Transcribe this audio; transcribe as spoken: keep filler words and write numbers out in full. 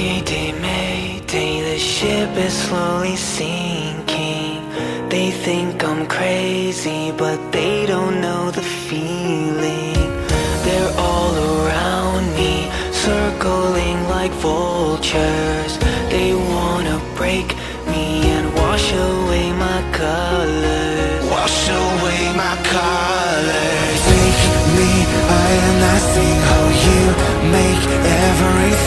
Mayday, mayday, the ship is slowly sinking. They think I'm crazy, but they don't know the feeling. They're all around me, circling like vultures. They wanna break me and wash away my colors. Wash away my colors. Take me, I am not seeing how you make everything